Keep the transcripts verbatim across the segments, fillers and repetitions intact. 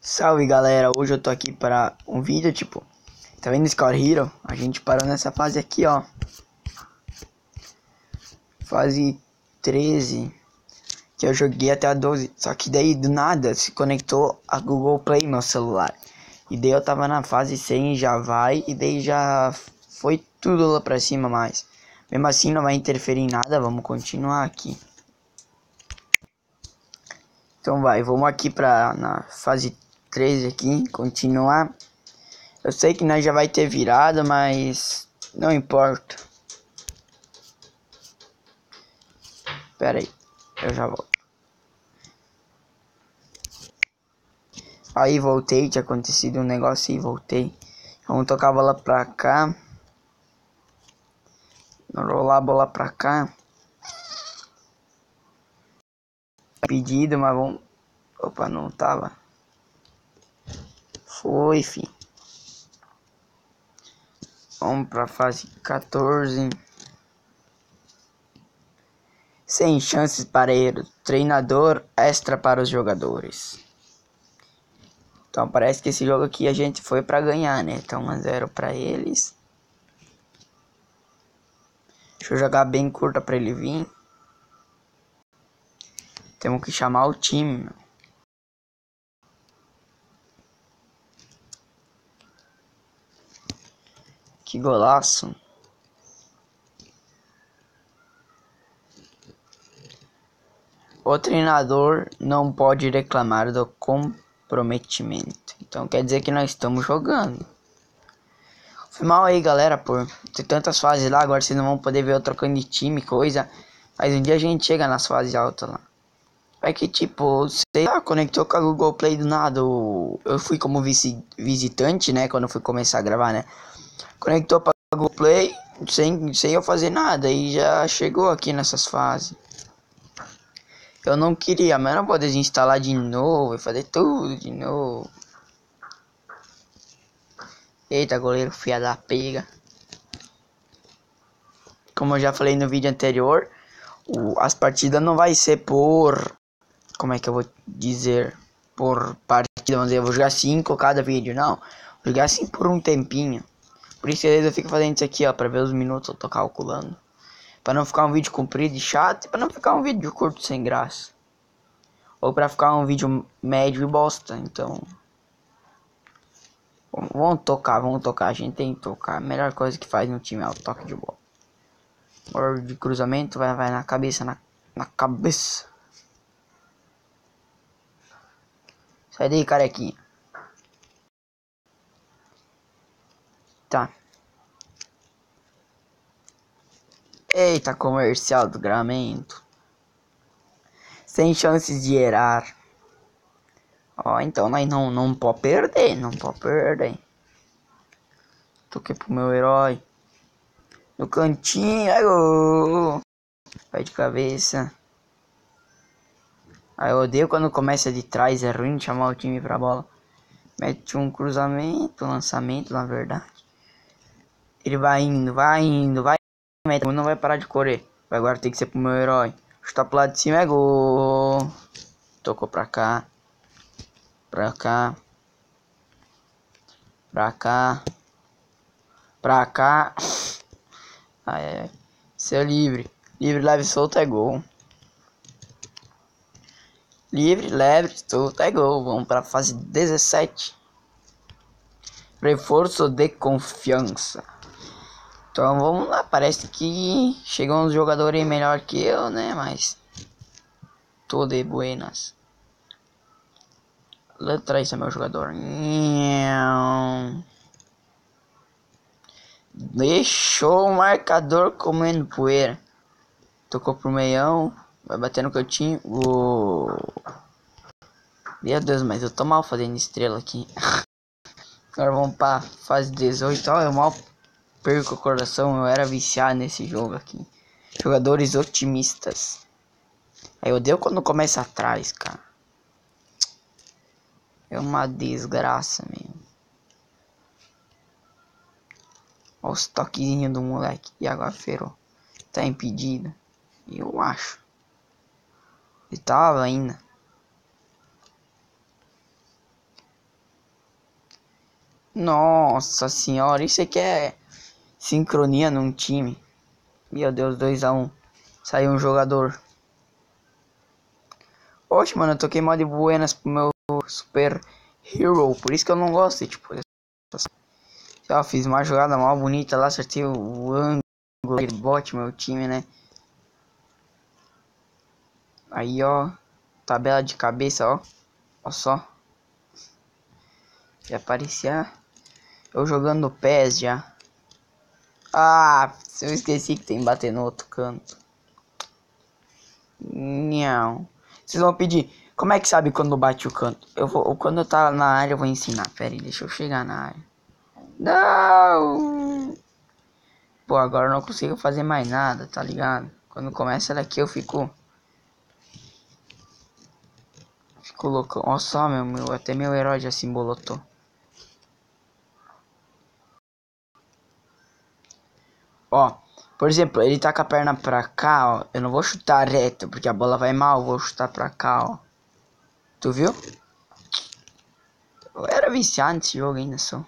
Salve galera, hoje eu tô aqui para um vídeo, tipo, tá vendo Score Hero? A gente parou nessa fase aqui, ó. Fase treze, que eu joguei até a doze, só que daí do nada se conectou a Google Play no celular. E daí eu tava na fase cem, já vai, e daí já foi tudo lá pra cima, mas mesmo assim não vai interferir em nada, vamos continuar aqui. Então vai, vamos aqui pra na fase treze aqui, continuar. Eu sei que nós já vai ter virada, mas não importa. Pera aí, eu já volto. Aí voltei, tinha acontecido um negócio e voltei. Vamos tocar a bola pra cá. Rolar a bola pra cá. Pedido, mas vamos... Opa, não tava. Foi, fi. Vamos pra fase quatorze. Sem chances para erro. Treinador extra para os jogadores. Então parece que esse jogo aqui a gente foi pra ganhar, né? Então um a zero pra eles. Deixa eu jogar bem curta pra ele vir. Temos que chamar o time, meu. Que golaço. O treinador não pode reclamar do comprometimento. Então quer dizer que nós estamos jogando. Foi mal aí, galera, por ter tantas fases lá. Agora vocês não vão poder ver eu trocando de time, coisa. Mas um dia a gente chega nas fases altas lá. É que tipo, sei lá, conectou com a Google Play do nada. Eu fui como vice, visitante, né? Quando eu fui começar a gravar, né? Conectou pra Google Play sem, sem eu fazer nada. E já chegou aqui nessas fases. Eu não queria, mas não vou desinstalar de novo e fazer tudo de novo. Eita, goleiro filha da pega. Como eu já falei no vídeo anterior, o, as partidas não vai ser por... Como é que eu vou dizer? Por partida, vamos dizer, eu vou jogar cinco cada vídeo, não. Vou jogar assim por um tempinho. Por isso que às vezes eu fico fazendo isso aqui, ó, pra ver os minutos, eu tô calculando. Pra não ficar um vídeo comprido e chato, e pra não ficar um vídeo curto sem graça. Ou pra ficar um vídeo médio e bosta, então... Vamos tocar, vamos tocar, a gente tem que tocar. A melhor coisa que faz no time é o toque de bola. Hora de cruzamento, vai, vai na cabeça, na, na cabeça. Sai daí, carequinha. Tá. Eita, comercial do Gramento. Sem chances de errar. Ó, então nós não, não pode perder, não pode perder. Toquei pro meu herói. No cantinho, ai, oh. Vai de cabeça. Aí eu odeio quando começa de trás, é ruim de chamar o time pra bola. Mete um cruzamento, lançamento, na verdade. Ele vai indo, vai indo, vai indo. Não vai parar de correr. Agora tem que ser pro meu herói. Chuta pro lado de cima, é gol. Tocou pra cá. Pra cá. Pra cá. Pra cá. Ai, ai, ai. Seu livre. Livre, leve, solto é gol. Livre, leve, solto é gol. Vamos pra fase dezessete. Reforço de confiança. Então vamos lá. Parece que chegam uns jogadores melhor que eu, né? Mas tô de buenas. Lá atrás é meu jogador. Deixou o marcador comendo poeira. Tocou pro meião. Vai bater no cantinho. Uou. Meu Deus, mas eu tô mal fazendo estrela aqui. Agora vamos pra fase dezoito. Ó, eu mal perco o coração. Eu era viciado nesse jogo aqui. Jogadores otimistas. Aí eu odeio quando começa atrás, cara. É uma desgraça mesmo. Olha os toquezinhos do moleque. E agora ferrou. Tá impedido. Eu acho. Ele tava ainda. Nossa senhora, isso aqui é sincronia num time. Meu Deus, dois a um. Saiu um jogador. Oxe, mano, eu toquei mó de buenas pro meu Super Hero. Por isso que eu não gosto, tipo... Eu fiz uma jogada mal bonita lá, acertei o ângulo do bot, meu time, né? Aí, ó. Tabela de cabeça, ó. Ó só. Já aparecia eu jogando P E S já. Ah, eu esqueci que tem que bater no outro canto. Não. Vocês vão pedir, como é que sabe quando bate o canto? Eu vou, quando eu tá na área eu vou ensinar. Pera aí, deixa eu chegar na área. Não! Pô, agora eu não consigo fazer mais nada, tá ligado? Quando começa daqui eu fico... Fico louco. Olha só, meu, meu, até meu herói já se embolotou. Ó, por exemplo, ele tá com a perna pra cá, ó. Eu não vou chutar reto, porque a bola vai mal. Eu vou chutar pra cá, ó. Tu viu? Eu era viciado nesse jogo ainda, só.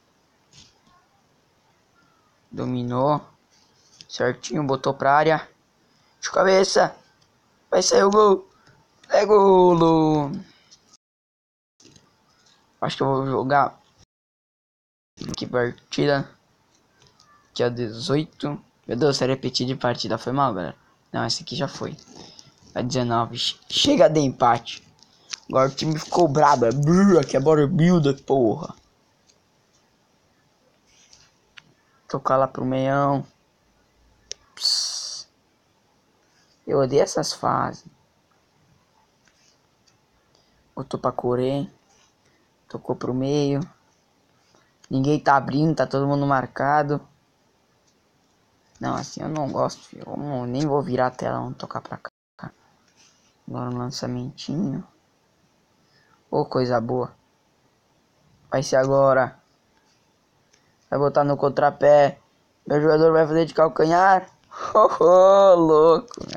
Dominou. Certinho, botou pra área. De cabeça. Vai sair o gol. É golo. Acho que eu vou jogar. Que partida. Dia dezoito. Meu Deus, se repetir de partida foi mal, galera. Não, esse aqui já foi. A dezenove. Chega de empate. Agora o time ficou brabo. É brrr, que é bodybuilder, porra. Tocar lá pro meião. Psss. Eu odeio essas fases. Botou pra correr. Tocou pro meio. Ninguém tá abrindo, tá todo mundo marcado. Não, assim eu não gosto, filho. Eu não, nem vou virar a tela, vamos tocar pra cá. Agora um lançamentinho. Ô, oh, coisa boa. Vai ser agora. Vai botar no contrapé. Meu jogador vai fazer de calcanhar. Oh, oh louco.